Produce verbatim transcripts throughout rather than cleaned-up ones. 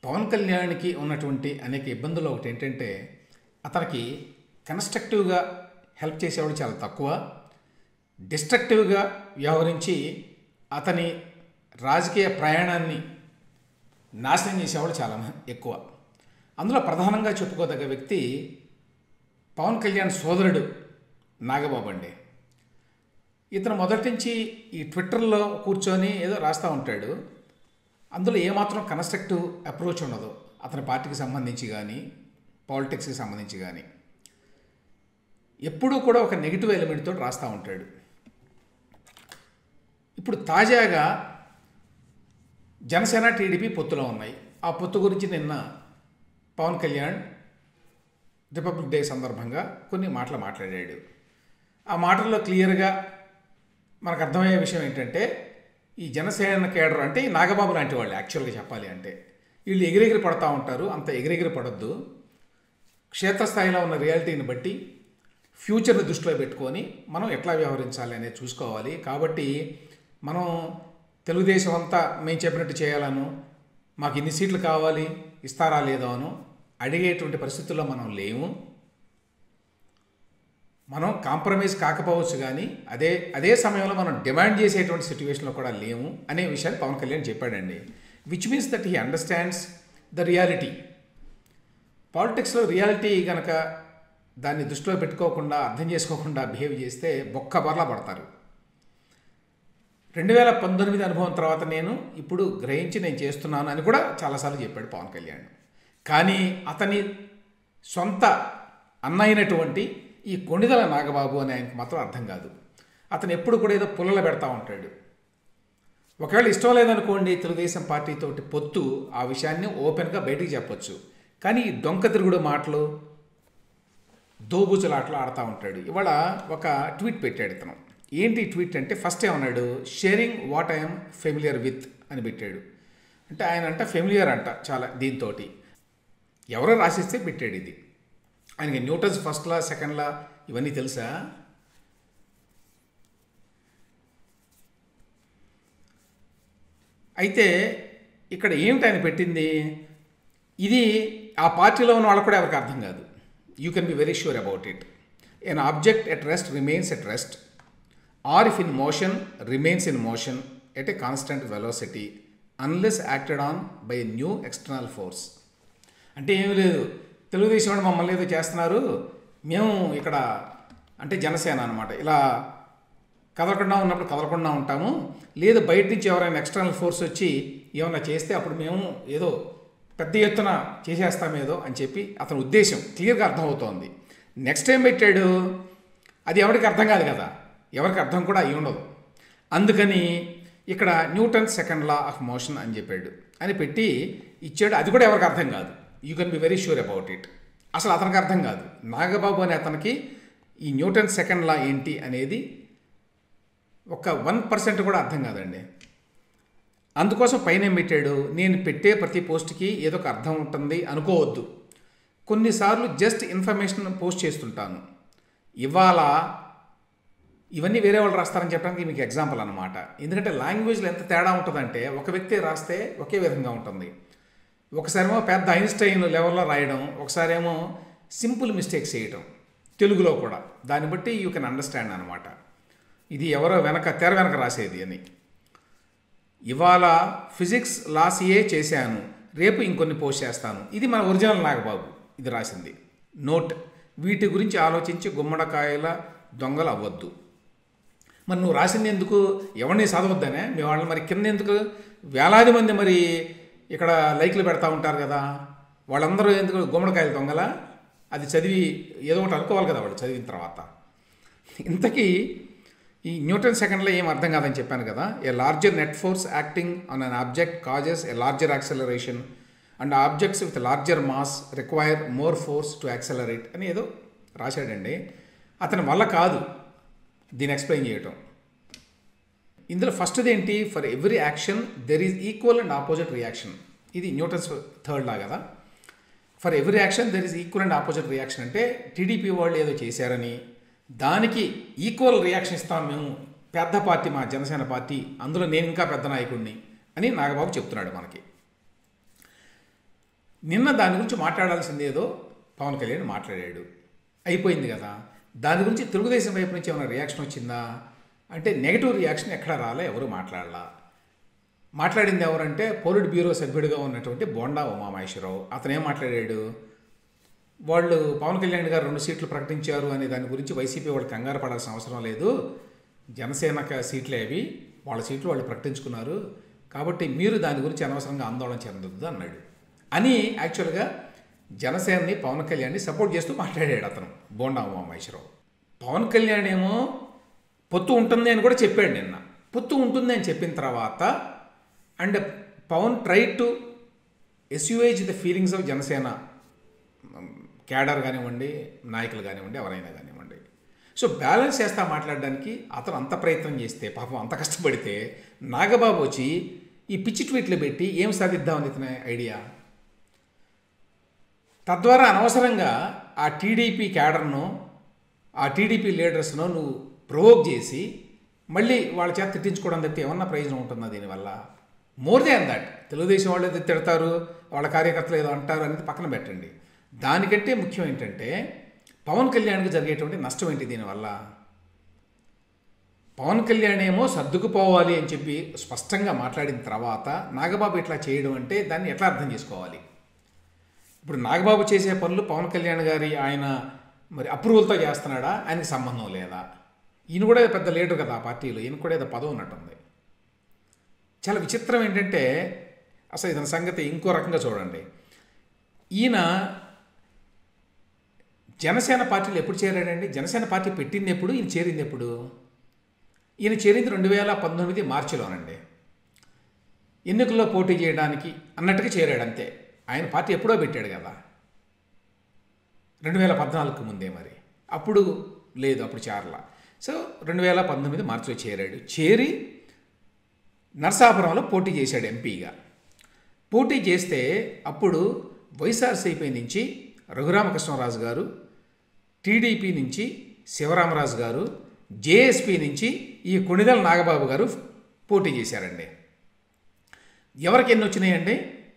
పవన్ కళ్యాణ్కి ఉన్నటువంటి అనేక ఇబ్బందులు ఒకటి ఏంటంటే అతనికి కన్స్ట్రక్టివ్గా హెల్ప్ చేసేవాడు చాలా తక్కువ, డిస్ట్రక్టివ్గా వ్యవహరించి అతని రాజకీయ ప్రయాణాన్ని నాశనం చేసేవాడు చాలా ఎక్కువ. అందులో ప్రధానంగా చెప్పుకోదగ్గ వ్యక్తి పవన్ కళ్యాణ్ సోదరుడు నాగబాబు అండి. ఇతను మొదటి నుంచి ఈ ట్విట్టర్లో కూర్చొని ఏదో రాస్తూ ఉంటాడు. అందులో ఏమాత్రం కన్స్ట్రక్టివ్ అప్రోచ్ ఉండదు అతని పార్టీకి సంబంధించి కానీ పాలిటిక్స్కి సంబంధించి కానీ. ఎప్పుడూ కూడా ఒక నెగిటివ్ ఎలిమెంట్తో రాస్తూ ఉంటాడు. ఇప్పుడు తాజాగా జనసేన టీడీపీ పొత్తులో ఉన్నాయి. ఆ పొత్తు గురించి నిన్న పవన్ కళ్యాణ్ రిపబ్లిక్ డే సందర్భంగా కొన్ని మాటలు మాట్లాడాడు. ఆ మాటల్లో క్లియర్గా మనకు అర్థమయ్యే విషయం ఏంటంటే ఈ జనసేన కేడర్ అంటే ఈ నాగబాబు లాంటి వాళ్ళు యాక్చువల్గా చెప్పాలి అంటే వీళ్ళు ఎగిరెగిరి పడుతూ ఉంటారు. అంత ఎగిరెగిరి పడొద్దు. క్షేత్రస్థాయిలో ఉన్న రియాలిటీని బట్టి ఫ్యూచర్ని దృష్టిలో పెట్టుకొని మనం ఎట్లా వ్యవహరించాలి అనేది చూసుకోవాలి. కాబట్టి మనం తెలుగుదేశం అంతా మేము చెప్పినట్టు చేయాలను, మాకు ఇన్ని సీట్లు కావాలి ఇస్తారా లేదో అను అడిగేటువంటి పరిస్థితుల్లో మనం లేము. మనం కాంప్రమైజ్ కాకపోవచ్చు కానీ అదే అదే సమయంలో మనం డిమాండ్ చేసేటువంటి సిచ్యువేషన్లో కూడా లేము అనే విషయాన్ని పవన్ కళ్యాణ్ చెప్పాడండి. Which means that he understands the reality. పాలిటిక్స్లో రియాలిటీ కనుక దాన్ని దృష్టిలో పెట్టుకోకుండా అర్థం చేసుకోకుండా బిహేవ్ చేస్తే బొక్క బర్లా పడతారు. రెండు వేల పంతొమ్మిది అనుభవం తర్వాత నేను ఇప్పుడు గ్రహించి నేను చేస్తున్నాను అని కూడా చాలాసార్లు చెప్పాడు పవన్ కళ్యాణ్. కానీ అతని సొంత అన్న అయినటువంటి ఈ కొణిదల నాగబాబు అని ఆయనకు మాత్రం అర్థం కాదు. అతను ఎప్పుడు కూడా ఏదో పుల్లలు పెడతా ఉంటాడు. ఒకవేళ ఇష్టం లేదనుకోండి తెలుగుదేశం పార్టీతోటి పొత్తు, ఆ విషయాన్ని ఓపెన్గా బయటికి చెప్పొచ్చు. కానీ ఈ డొంక తిరుగుడు మాటలు దోబుచులాటలు ఆడుతూ ఉంటాడు. ఇవాళ ఒక ట్వీట్ పెట్టాడు ఇతను. ఏంటి ట్వీట్ అంటే ఫస్ట్ ఏమన్నాడు, sharing what I'm familiar with అని పెట్టాడు. అంటే ఆయన అంట ఫెమిలియర్ అంట చాలా దీంతో, ఎవరో రాసిస్తే పెట్టాడు ఇది. ఆయనకి Newton's first law second law ఇవన్నీ తెలుసా? అయితే ఇక్కడ ఏమిటి ఆయన పెట్టింది, ఇది ఆ పార్టీలో ఉన్న వాళ్ళకు కూడా ఎవరికి అర్థం కాదు. You can be very sure about it. An object at rest remains at rest or if in motion remains in motion at a constant velocity unless acted on by new external force. అంటే ఏమీ లేదు, తెలుగుదేశం వాళ్ళు మమ్మల్ని ఏదో చేస్తున్నారు, మేము ఇక్కడ అంటే జనసేన అనమాట ఇలా కదలకుండా ఉన్నప్పుడు కదలకుండా ఉంటాము, లేదు బయట నుంచి ఎవరైనా ఎక్స్టర్నల్ ఫోర్స్ వచ్చి ఏమైనా చేస్తే అప్పుడు మేము ఏదో పెద్ద ఎత్తున చేసేస్తామేదో అని చెప్పి అతని ఉద్దేశం క్లియర్గా అర్థమవుతోంది. నెక్స్ట్ టైం పెట్టాడు అది ఎవరికి అర్థం కాదు కదా, ఎవరికి అర్థం కూడా అయి ఉండదు. అందుకని ఇక్కడ Newton second law of motion అని చెప్పాడు అని పెట్టి ఇచ్చాడు. అది కూడా ఎవరికి అర్థం కాదు. You can be very sure about it. అసలు అతనికి అర్థం కాదు. నాగబాబు అనే అతనికి ఈ న్యూటన్ సెకండ్ లా ఏంటి అనేది ఒక వన్ పర్సెంట్ కూడా అర్థం కాదండి. అందుకోసం పైన ఏం పెట్టాడు, నేను పెట్టే ప్రతి పోస్ట్కి ఏదో ఒక అర్థం ఉంటుంది అనుకోవద్దు. కొన్నిసార్లు జస్ట్ ఇన్ఫర్మేషన్ పోస్ట్ చేస్తుంటాను. ఇవాళ ఇవన్నీ వేరే వాళ్ళు రాస్తారని చెప్పడానికి మీకు ఎగ్జాంపుల్ అనమాట. ఎందుకంటే లాంగ్వేజ్లో ఎంత తేడా ఉంటుందంటే ఒక వ్యక్తి రాస్తే ఒకే విధంగా ఉంటుంది. ఒకసారేమో పెద్ద ఐన్స్టైన్ లెవెల్లో రాయడం, ఒకసారేమో సింపుల్ మిస్టేక్స్ చేయడం తెలుగులో కూడా. దాన్ని బట్టి యూ కెన్ అండర్స్టాండ్ అనమాట ఇది ఎవరో వెనక తెర వెనక రాసేది అని. ఇవాళ ఫిజిక్స్ లాసియే చేశాను, రేపు ఇంకొన్ని పోస్ట్ చేస్తాను. ఇది మన ఒరిజినల్ నాగబాబు ఇది రాసింది. నోట్, వీటి గురించి ఆలోచించి గుమ్మడికాయల దొంగలు అవ్వద్దు. మరి నువ్వు రాసింది ఎందుకు, ఎవరిని చదవద్దనే మీ వాళ్ళని మరి కింద ఎందుకు వేలాది మంది మరి ఇక్కడ లైక్లు పెడతా ఉంటారు కదా, వాళ్ళందరూ ఎందుకు గుమ్మడికాయల దొంగల? అది చదివి ఏదో ఒకటి అనుకోవాలి కదా వాళ్ళు చదివిన తర్వాత. ఇంతకీ ఈ న్యూటన్ సెకండ్లో ఏం అర్థం కాదని చెప్పాను కదా. A larger net force acting on an object causes a larger acceleration and objects with larger mass require more force to accelerate అని ఏదో రాశాడండి. అతని వల్ల కాదు దీన్ని ఎక్స్ప్లెయిన్ చేయటం. ఇందులో ఫస్ట్ది ఏంటి, for every action there is equal and opposite reaction. ఇది న్యూటన్స్ థర్డ్ లా కదా. For every action there is equal and opposite reaction అంటే టీడీపీ వాళ్ళు ఏదో చేశారని దానికి ఈక్వల్ రియాక్షన్ ఇస్తాం మేము, పెద్ద పార్టీ మా జనసేన పార్టీ, అందులో నేను ఇంకా పెద్ద నాయకుడిని అని నాగబాబు చెప్తున్నాడు మనకి. నిన్న దాని గురించి మాట్లాడాల్సింది ఏదో పవన్ కళ్యాణ్ మాట్లాడాడు, అయిపోయింది కదా. దాని గురించి తెలుగుదేశం వైపు నుంచి ఏమైనా రియాక్షన్ వచ్చిందా అంటే నెగిటివ్ రియాక్షన్ ఎక్కడా రాలే, ఎవరు మాట్లాడలా. మాట్లాడింది ఎవరంటే పోలిట్ బ్యూరో సభ్యుడిగా ఉన్నటువంటి బోండా ఉమామహేశ్వరరావు. అతను ఏం మాట్లాడాడు, వాళ్ళు పవన్ కళ్యాణ్ గారు రెండు సీట్లు ప్రకటించారు అనే దాని గురించి వైసీపీ వాళ్ళు కంగారు పడాల్సిన అవసరం లేదు, జనసేన సీట్లే అవి, వాళ్ళ సీట్లు వాళ్ళు ప్రకటించుకున్నారు, కాబట్టి మీరు దాని గురించి అనవసరంగా ఆందోళన చెందొద్దు అన్నాడు అని యాక్చువల్గా జనసేనని పవన్ కళ్యాణ్ని సపోర్ట్ చేస్తూ మాట్లాడాడు అతను బోండా ఉమామహేశ్వరరావు. పవన్ కళ్యాణ్ ఏమో పొత్తు ఉంటుంది అని కూడా చెప్పాడు నిన్న. పొత్తు ఉంటుంది అని చెప్పిన తర్వాత and Pawan try to assuage the feelings of Janasena cadre కానివ్వండి, నాయకులు కానివ్వండి, ఎవరైనా కానివ్వండి. సో బ్యాలెన్స్ చేస్తా మాట్లాడడానికి అతను అంత ప్రయత్నం చేస్తే, పాపం అంత కష్టపడితే నాగబాబు వచ్చి ఈ పిచ్చి ట్వీట్లు పెట్టి ఏం సాధిద్దామని ఇతని ఐడియా. తద్వారా అనవసరంగా ఆ టీడీపీ క్యాడర్ను, ఆ టీడీపీ లీడర్స్ను నువ్వు ప్రొవోక్ చేసి మళ్ళీ వాళ్ళ చేత తిట్టించుకోవడం తప్పితే ఏమన్నా ప్రయోజనం ఉంటుందా దీనివల్ల? మోర్ దాన్ దట్, తెలుగుదేశం వాళ్ళు ఏదో తిడతారు, వాళ్ళ కార్యకర్తలు ఏదో అంటారు అనేది పక్కన పెట్టండి. దానికంటే ముఖ్యం ఏంటంటే పవన్ కళ్యాణ్కి జరిగేటువంటి నష్టం ఏంటి దీనివల్ల? పవన్ కళ్యాణ్ ఏమో సర్దుకుపోవాలి అని చెప్పి స్పష్టంగా మాట్లాడిన తర్వాత నాగబాబు ఇట్లా చేయడం అంటే దాన్ని ఎట్లా అర్థం చేసుకోవాలి? ఇప్పుడు నాగబాబు చేసే పనులు పవన్ కళ్యాణ్ గారి ఆయన మరి అప్రూవల్తో చేస్తున్నాడా, ఆయనకి సంబంధం లేదా? ఈయన కూడా పెద్ద లీడర్ కదా ఆ పార్టీలో, ఈయన కూడా ఏదో పదవి ఉన్నట్టుంది. చాలా విచిత్రం ఏంటంటే అసలు ఇతని సంగతి ఇంకో రకంగా చూడండి. ఈయన జనసేన పార్టీలో ఎప్పుడు చేరాడండి? జనసేన పార్టీ పెట్టింది ఎప్పుడు, ఈయన చేరింది ఎప్పుడు? ఈయన చేరింది రెండు వేల పంతొమ్మిది మార్చిలోనండి. ఎన్నికల్లో పోటీ చేయడానికి అన్నట్టుగా చేరాడు అంతే. ఆయన పార్టీ ఎప్పుడో పెట్టాడు కదా, రెండు వేల పద్నాలుగుకు ముందే. మరి అప్పుడు లేదు, అప్పుడు చేరలా. సో రెండు వేల పంతొమ్మిది మార్చిలో చేరాడు. చేరి నరసాపురంలో పోటీ చేశాడు ఎంపీగా. పోటీ చేస్తే అప్పుడు వైఎస్ఆర్సీపీ నుంచి రఘురామకృష్ణరాజు గారు, టీడీపీ నుంచి శివరామరాజు గారు, జేఎస్పీ నుంచి ఈ కొణిదెల నాగబాబు గారు పోటీ చేశారండి. ఎవరికి ఎన్ని వచ్చినాయండి?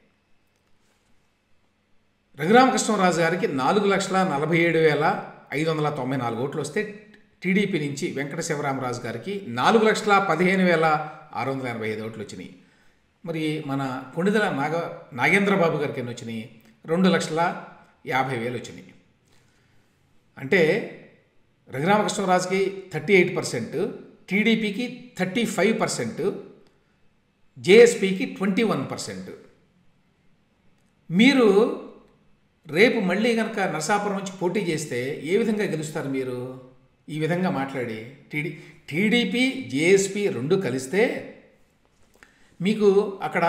రఘురామకృష్ణరాజు గారికి నాలుగు లక్షల నలభై ఏడు వేల ఐదు వందల తొంభై నాలుగు ఓట్లు వస్తే, టీడీపీ నుంచి వెంకట శివరామరాజు గారికి నాలుగు లక్షల పదిహేను వేల ఆరు వందల ఎనభై ఐదు ఓట్లు వచ్చినాయి. మరి మన కొణిదెల నాగ నాగేంద్రబాబు గారికి ఎన్ని వచ్చినాయి? రెండు లక్షల యాభై వేలు వచ్చినాయి. అంటే రఘురామకృష్ణరాజుకి థర్టీ ఎయిట్ పర్సెంట్, టీడీపీకి థర్టీ ఫైవ్ పర్సెంట్, జేఎస్పీకి ట్వంటీ వన్ పర్సెంట్. మీరు రేపు మళ్ళీ కనుక నరసాపురం నుంచి పోటీ చేస్తే ఏ విధంగా గెలుస్తారు మీరు? ఈ విధంగా మాట్లాడి టీడీ టీడీపీ జేఎస్పీ రెండు కలిస్తే మీకు అక్కడ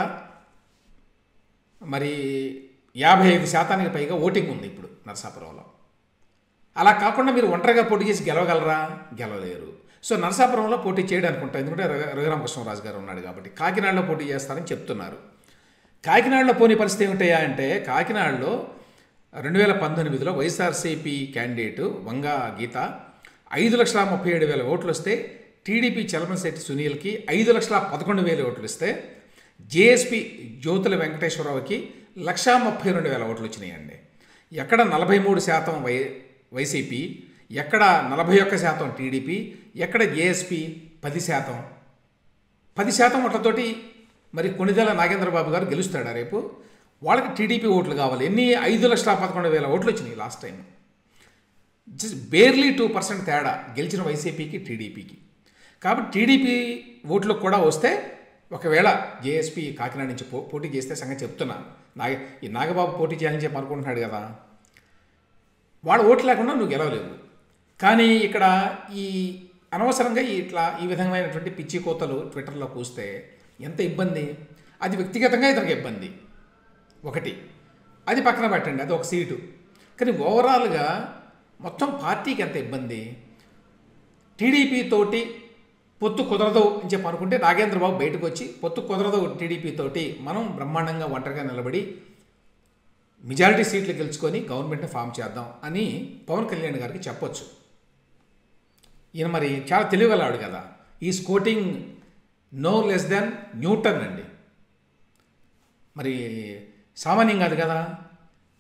మరి యాభై ఐదు శాతానికి పైగా ఓటింగ్ ఉంది ఇప్పుడు నరసాపురంలో. అలా కాకుండా మీరు ఒంటరిగా పోటీ చేసి గెలవగలరా? గెలవలేరు. సో నరసాపురంలో పోటీ చేయడానికి ఉంటాయి, ఎందుకంటే రఘురామకృష్ణరాజు గారు ఉన్నాడు కాబట్టి. కాకినాడలో పోటీ చేస్తారని చెప్తున్నారు. కాకినాడలో పోనీ పరిస్థితి ఏమిటయా అంటే, కాకినాడలో రెండు వేల పంతొమ్మిదిలో వైఎస్ఆర్సీపీ క్యాండిడేటు వంగా గీత ఐదు లక్షల ముప్పై ఏడు వేల ఓట్లు వస్తే, టీడీపీ చలమశెట్టి సునీల్కి ఐదు లక్షల పదకొండు వేల ఓట్లు ఇస్తే, జేఎస్పీ జ్యోతుల వెంకటేశ్వరరావుకి లక్షా ముప్పై రెండు వేల ఓట్లు వచ్చినాయండి. ఎక్కడ నలభై మూడు శాతం వై వైసీపీ, ఎక్కడ నలభై ఒక్క శాతం టీడీపీ, ఎక్కడ జేఎస్పీ పది శాతం పది శాతం ఓట్లతోటి మరి కొణిదెల నాగేంద్రబాబు గారు గెలుస్తాడా రేపు? వాళ్ళకి టీడీపీ ఓట్లు కావాలి. ఎన్ని? ఐదు లక్షల పదకొండు వేల ఓట్లు వచ్చినాయి last time. Just barely two percent తేడా గెలిచిన వైసీపీకి టీడీపీకి. కాబట్టి టీడీపీ ఓట్లు కూడా వస్తే ఒకవేళ జేఎస్పీ కాకినాడ నుంచి పో పోటీ చేస్తే సంగతి చెప్తున్నాను. నాగ ఈ నాగబాబు పోటీ చేయాలని చెప్పి అనుకుంటున్నాడు కదా, వాళ్ళ ఓట్లు లేకుండా నువ్వు గెలవలేవు. కానీ ఇక్కడ ఈ అనవసరంగా ఇట్లా ఈ విధమైనటువంటి పిచ్చి కోతలు ట్విట్టర్లో కూస్తే ఎంత ఇబ్బంది. అది వ్యక్తిగతంగా ఇతనికి ఇబ్బంది ఒకటి, అది పక్కన పెట్టండి, అది ఒక సీటు. కానీ ఓవరాల్గా మొత్తం పార్టీకి ఎంత ఇబ్బంది. టీడీపీ తోటి పొత్తు కుదరదు అని చెప్పి అనుకుంటే నాగేంద్రబాబు బయటకు వచ్చి పొత్తు కుదరదు టీడీపీ తోటి, మనం బ్రహ్మాండంగా ఒంటరిగా నిలబడి మెజారిటీ సీట్లు గెలుచుకొని గవర్నమెంట్ని ఫామ్ చేద్దాం అని పవన్ కళ్యాణ్ గారికి చెప్పొచ్చు. ఈయన మరి చాలా తెలివిగలవాడు కదా. ఈ quoting no less than Newton అండి, మరి సామాన్యం కాదు కదా.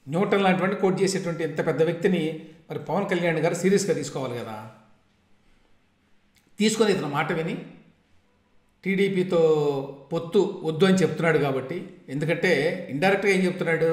న్యూటన్ లాంటివంటి కోట్ చేసేటువంటి ఇంత పెద్ద వ్యక్తిని మరి పవన్ కళ్యాణ్ గారు సీరియస్గా తీసుకోవాలి కదా. తీసుకొని ఇతను మాట విని టీడీపీతో పొత్తు వద్దు అని చెప్తున్నాడు కాబట్టి, ఎందుకంటే ఇండైరెక్ట్గా ఏం చెప్తున్నాడు,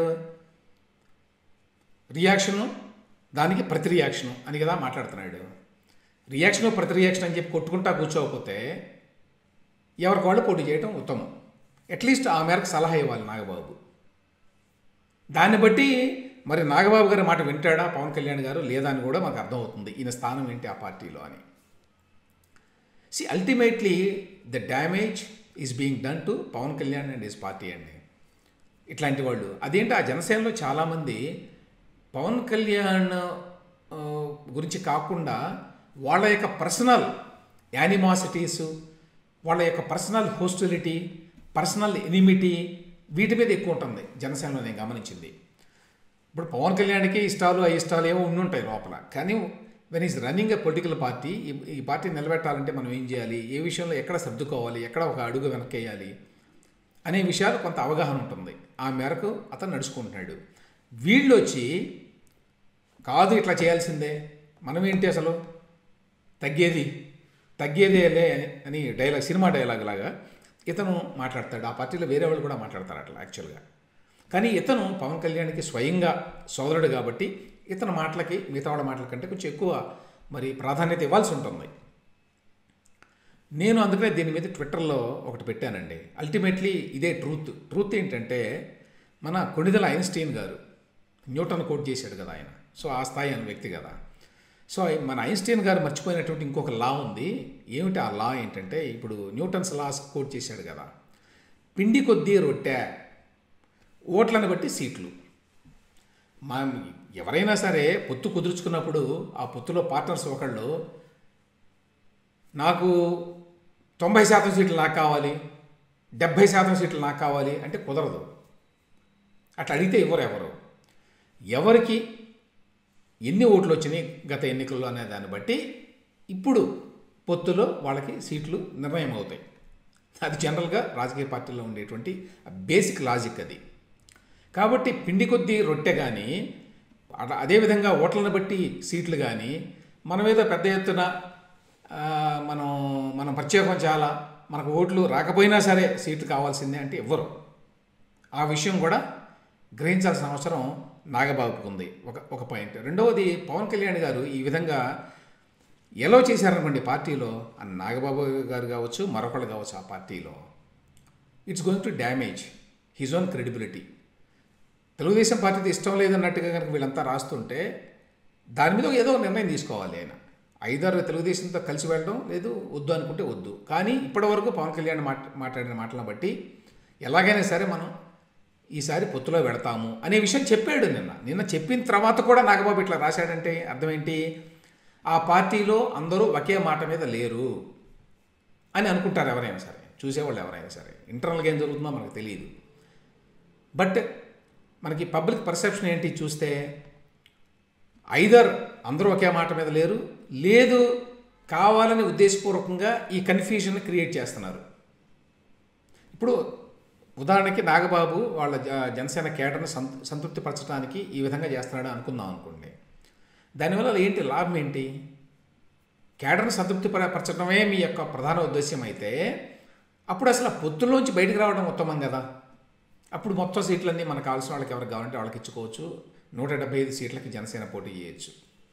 రియాక్షను దానికి ప్రతి రియాక్షను అని కదా మాట్లాడుతున్నాడు. రియాక్షను ప్రతి రియాక్షన్ అని చెప్పి కొట్టుకుంటా కూర్చోకపోతే ఎవరికి వాళ్ళు పోటీ చేయడం ఉత్తమం. అట్లీస్ట్ ఆ మేరకు సలహా ఇవ్వాలి నాగబాబు. దాన్ని బట్టి మరి నాగబాబు గారి మాట వింటాడా పవన్ కళ్యాణ్ గారు లేదా అని కూడా మాకు అర్థమవుతుంది, ఈయన స్థానం ఏంటి ఆ పార్టీలో అని. See ultimately the damage is being done to Pawan Kalyan and his party అండి. ఇట్లాంటి వాళ్ళు అదేంటి, ఆ జనసేనలో చాలామంది పవన్ కళ్యాణ్ గురించి కాకుండా వాళ్ళ యొక్క పర్సనల్ యానిమాసిటీసు, వాళ్ళ యొక్క పర్సనల్ హోస్టిలిటీ, పర్సనల్ ఎనిమిటీ వీటి మీద ఎక్కువ ఉంటుంది జనసేనలో నేను గమనించింది. ఇప్పుడు పవన్ కళ్యాణ్కి ఇష్టాలు ఆ ఇష్టాలు ఏమో ఉండుంటాయి లోపల, కానీ when is running a political party, ఈ పార్టీ నిలబెట్టాలంటే మనం ఏం చేయాలి, ఏ విషయంలో ఎక్కడ సర్దుకోవాలి, ఎక్కడ ఒక అడుగు వెనక్కేయాలి అనే విషయాలు కొంత అవగాహన ఉంటుంది. ఆ మేరకు అతను నడుచుకుంటున్నాడు. వీళ్ళు వచ్చి కాదు ఇట్లా చేయాల్సిందే, మనం ఏంటి అసలు తగ్గేది తగ్గేదేలే అని డైలాగ్, సినిమా డైలాగ్ లాగా ఇతను మాట్లాడతాడు. ఆ పార్టీలో వేరే వాళ్ళు కూడా మాట్లాడతారు అట్లా యాక్చువల్గా. కానీ ఇతను పవన్ కళ్యాణ్కి స్వయంగా సోదరుడు కాబట్టి ఇతని మాటలకి మిగతా వాళ్ళ మాటల కంటే కొంచెం ఎక్కువ మరి ప్రాధాన్యత ఇవ్వాల్సి ఉంటుంది. నేను అందుకనే దీని మీద ట్విట్టర్లో ఒకటి పెట్టానండి. అల్టిమేట్లీ ఇదే ట్రూత్. ట్రూత్ ఏంటంటే మన కొణిదెల ఐన్స్టీన్ గారు న్యూటన్ కోట్ చేశాడు కదా ఆయన, సో ఆ స్థాయి అనే వ్యక్తి కదా. సో మన ఐన్స్టీన్ గారు మర్చిపోయినటువంటి ఇంకొక లా ఉంది. ఏమిటి ఆ లా ఏంటంటే, ఇప్పుడు న్యూటన్స్ లాస్ కోట్ చేశాడు కదా, పిండి కొద్దీ రొట్టె, ఓట్లను బట్టి సీట్లు. మా ఎవరైనా సరే పొత్తు కుదుర్చుకున్నప్పుడు ఆ పొత్తులో పార్ట్నర్స్ ఒకళ్ళు నాకు తొంభై శాతం సీట్లు నాకు కావాలి, డెబ్భై శాతం సీట్లు నాకు కావాలి అంటే కుదరదు. అట్లా అడిగితే ఇవ్వరు ఎవరు. ఎవరికి ఎన్ని ఓట్లు వచ్చినాయి గత ఎన్నికల్లో అనే దాన్ని బట్టి ఇప్పుడు పొత్తులో వాళ్ళకి సీట్లు నిర్ణయం అవుతాయి. అది జనరల్గా రాజకీయ పార్టీల్లో ఉండేటువంటి బేసిక్ లాజిక్ అది. కాబట్టి పిండి కొద్దీ రొట్టె కానీ, అదేవిధంగా ఓట్లను బట్టి సీట్లు కానీ, మనం ఏదో పెద్ద ఎత్తున మనం మనం ప్రత్యేకం చాలా మనకు ఓట్లు రాకపోయినా సరే సీట్లు కావాల్సిందే అంటే ఇవ్వరు. ఆ విషయం కూడా గ్రహించాల్సిన అవసరం నాగబాబుకు ఉంది. ఒక ఒక పాయింట్. రెండవది, పవన్ కళ్యాణ్ గారు ఈ విధంగా ఎలా చేశారనుకోండి పార్టీలో, ఆ నాగబాబు గారు కావచ్చు మరొకళ్ళు కావచ్చు, ఆ పార్టీలో it's going to damage his own credibility. Telugu Desam పార్టీకి ఇష్టం లేదన్నట్టుగా కనుక వీళ్ళంతా రాస్తుంటే దాని మీద ఏదో నిర్ణయం తీసుకోవాలి ఆయన. ఐదారు తెలుగుదేశంతో కలిసి వెళ్ళడం, లేదు వద్దు అనుకుంటే వద్దు. కానీ ఇప్పటివరకు పవన్ కళ్యాణ్ మాట మాట్లాడిన మాటలను బట్టి ఎలాగైనా సరే మనం ఈసారి పొత్తులో పెడతాము అనే విషయం చెప్పాడు నిన్న. నిన్న చెప్పిన తర్వాత కూడా నాగబాబు ఇట్లా రాశాడంటే అర్థం ఏంటి, ఆ పార్టీలో అందరూ ఒకే మాట మీద లేరు అని అనుకుంటారు ఎవరైనా సరే, చూసేవాళ్ళు ఎవరైనా సరే. ఇంటర్నల్గా ఏం జరుగుతుందో మనకు తెలియదు. బట్ మనకి పబ్లిక్ పర్సెప్షన్ ఏంటి చూస్తే, ఐదర్ అందరూ ఒకే మాట మీద లేరు, లేదు కావాలని ఉద్దేశపూర్వకంగా ఈ కన్ఫ్యూజన్ క్రియేట్ చేస్తున్నారు. ఇప్పుడు ఉదాహరణకి నాగబాబు వాళ్ళ జనసేన కేడర్ని సంతృప్తిపరచడానికి ఈ విధంగా చేస్తున్నాడు అనుకుందాం అనుకోండి. దానివల్ల ఏంటి లాభం ఏంటి? కేడర్ని సంతృప్తి పరచడమే మీ యొక్క ప్రధాన ఉద్దేశ్యం అయితే అప్పుడు అసలు పొత్తుల్లోంచి బయటకు రావడం ఉత్తమం కదా. అప్పుడు మొత్తం సీట్లన్నీ మనకు కావాల్సిన వాళ్ళకి ఎవరికి కావాలంటే వాళ్ళకి ఇచ్చుకోవచ్చు. నూట డెబ్బై ఐదు సీట్లకి జనసేన పోటీ చేయొచ్చు.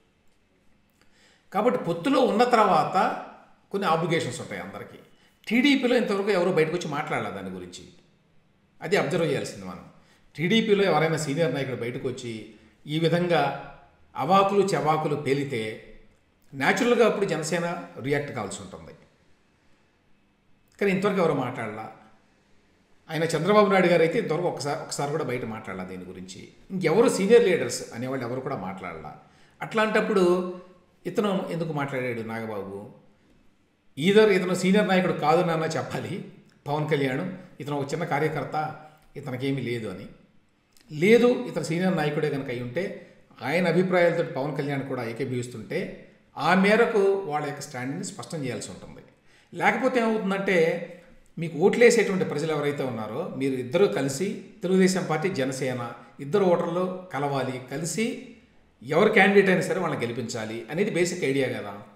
కాబట్టి పొత్తులో ఉన్న తర్వాత కొన్ని ఆబ్లిగేషన్స్ ఉంటాయి అందరికీ. టీడీపీలో ఇంతవరకు ఎవరు బయటకు వచ్చి మాట్లాడాలి దాని గురించి, అది అబ్జర్వ్ చేయాల్సింది మనం. టీడీపీలో ఎవరైనా సీనియర్ నాయకుడు బయటకు వచ్చి ఈ విధంగా అవాకులు చవాకులు పేలితే న్యాచురల్గా అప్పుడు జనసేన రియాక్ట్ కావాల్సి ఉంటుంది. కానీ ఇంతవరకు ఎవరు మాట్లాడాల. ఆయన చంద్రబాబు నాయుడు గారు అయితే ఇంతవరకు ఒకసారి ఒకసారి కూడా బయట మాట్లాడాల దీని గురించి. ఇంకెవరు సీనియర్ లీడర్స్ అనేవాళ్ళు ఎవరు కూడా మాట్లాడాల. అట్లాంటప్పుడు ఇతను ఎందుకు మాట్లాడాడు నాగబాబు? ఈధర్ ఇతను సీనియర్ నాయకుడు కాదు నాన్న చెప్పాలి పవన్ కళ్యాణ్, ఇతను ఒక చిన్న కార్యకర్త, ఇతనికేమీ లేదు అని. లేదు ఇతను సీనియర్ నాయకుడే కనుక అయి ఉంటే ఆయన అభిప్రాయాలతో పవన్ కళ్యాణ్ కూడా ఏకీభవిస్తుంటే ఆ మేరకు వాళ్ళ యొక్క స్టాండ్ని స్పష్టం చేయాల్సి ఉంటుంది. లేకపోతే ఏమవుతుందంటే మీకు ఓట్లేసేటువంటి ప్రజలు ఎవరైతే ఉన్నారో మీరు ఇద్దరు కలిసి తెలుగుదేశం పార్టీ జనసేన ఇద్దరు ఓటర్లు కలవాలి, కలిసి ఎవరు క్యాండిడేట్ అయినా సరే వాళ్ళని గెలిపించాలి అనేది బేసిక్ ఐడియా కదా.